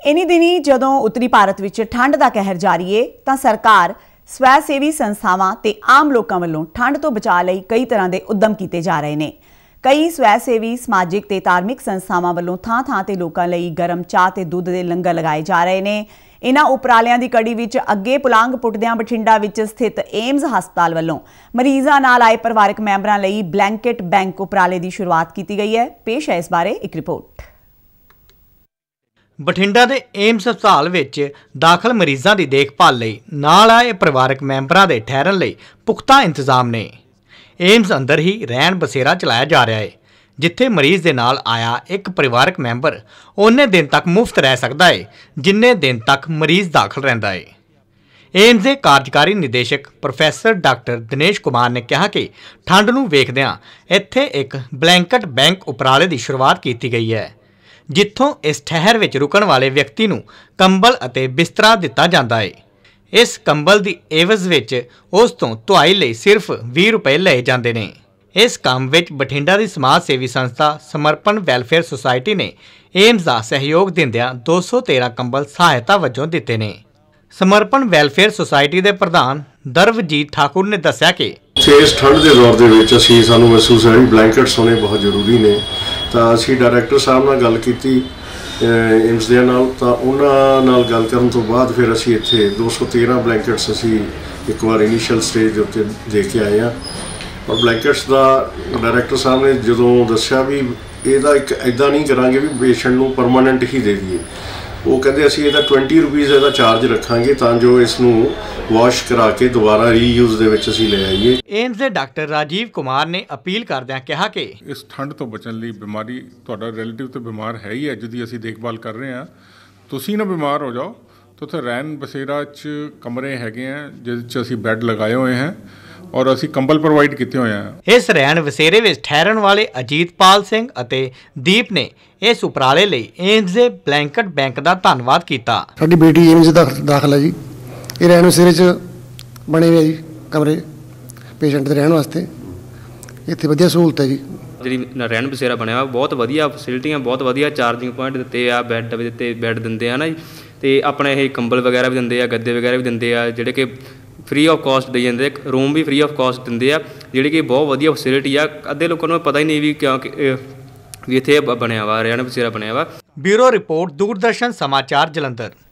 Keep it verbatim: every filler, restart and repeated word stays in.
इन्हीं दिनी जदों उत्तरी भारत विच ठंड का कहर जारी है तां सरकार स्वै सेवी संस्थावां ते आम लोकां वल्लों ठंड तो बचाव लई कई तरह के उद्यम किए जा रहे हैं। कई स्वै सेवी समाजिक ते धार्मिक संस्थावां वल्लों थां थां ते लोकां लई गरम चाह ते दुध दे लंगर लगाए जा रहे हैं। इन्हां उपरालियां दी कड़ी विच अगे पुलांग पुटदियां बठिंडा विच स्थित एम्स हस्पताल वल्लों मरीज़ां नाल आए परिवारक मैंबरां लई ब्लैंकेट बैंक उपराले की शुरुआत की गई है। पेश है इस बारे एक रिपोर्ट। बठिंडा के एम्स हस्पताल विच दाखिल मरीज़ां की देखभाल लई नाल आए परिवारक मैंबरां दे ठहरन लई पुख्ता इंतजाम ने। एम्स अंदर ही रहन बसेरा चलाया जा रहा है, जिथे मरीज़ दे नाल आया एक परिवारक मैंबर उन्ने दिन तक मुफ्त रह सकता है जिन्ने दिन तक मरीज़ दाखिल रहिंदा है। एम्स के कार्यकारी निदेशक प्रोफैसर डॉक्टर दिनेश कुमार ने कहा कि ठंड नूं वेखदिआं इत्थे एक ब्लैंकेट बैंक उपराले की शुरुआत की गई है, जिथों इस ठहर विच रुकण वाले व्यक्ति नूं कंबल अते बिस्तरा दिता जाता है। इस कंबल की एवज विच उस तों धुआई लई सिर्फ बीस रुपए लए जाते हैं। इस काम विच बठिंडा की समाज सेवी संस्था समर्पण वैलफेयर सोसाइटी ने एम्स का सहयोग दिंदिआं दो सौ तेरह कंबल सहायता वजों दिते ने। समर्पण वैलफेयर सोसाइटी के प्रधान दरवजीत ठाकुर ने दस्सिया कि इस ठंड के दौर के असीं सानूं महसूस है ब्लैंकेट्स होने बहुत जरूरी ने। तो असीं डायरैक्टर साहब नाल गल कीती एम्स दे नाल, तां उन्हां नाल गल करन तो बाद फिर असीं इत्थे दो सौ तेरह ब्लैंकेट्स असीं एक बार इनिशियल स्टेज उत्ते दे के आए हैं। और ब्लैंकेट्स का डायरैक्टर साहब ने जदों दस्सिया भी इहदा एक इदां नहीं करांगे भी पेशेंट नूं परमानेंट ही दे दईए, वो कहते असीं इहदा ट्वेंटी रुपीज़ इहदा चार्ज रखांगे तां जो इसनूं वॉश करा के दोबारा रीयूज दे विच असीं ले आईए। एम्स के डॉक्टर राजीव कुमार ने अपील करदिआं कहा कि इस ठंड तो बचण लई बीमारी तुहाडा रिलेटिव तो बीमार है ही है जिहदी असीं देखभाल कर रहे हैं, तुसीं ना बीमार हो जाओ तो उत्थे रहन बसेरा च कमरे हैगे हैं जिहदे च असीं बैड लगाए हुए हैं और असीं कंबल प्रोवाइड किए हुए हैं। इस रहन वसेरे विच ठहरन वाले अजीतपाल सिंह अते दीप ने इस उपराले लई एम्स दे ब्लैंकेट बैंक का धन्नवाद किया। साडी बेटी एम्स दा दाखला जी, ये रहन वसेरे च बने हुए जी कमरे पेशेंट दे रहन वास्ते, इत्थे वधिया सहूलत है जी। जी रहन बसेरा बनया हुआ बहुत वधिया फैसिलिटियां, बहुत वधिया चार्जिंग पॉइंट दिते आ, बैड भी दिते बैड दिंदे आ ना जी, ते अपने ये कंबल वगैरह भी दिंदे आ, गद्दे वगैरह भी दिंदे आ जिहड़े कि फ्री ऑफ कॉस्ट दे जाते, रूम भी फ्री ऑफ कॉस्ट दिंदे आ जिहड़ी कि बहुत वधिया फैसिलिटी आ। अद्धे लोगों को पता ही नहीं भी क्यों भी इत्थे बनया हुआ रहन बसेरा बनया हुआ। ब्यूरो रिपोर्ट दूरदर्शन समाचार जलंधर।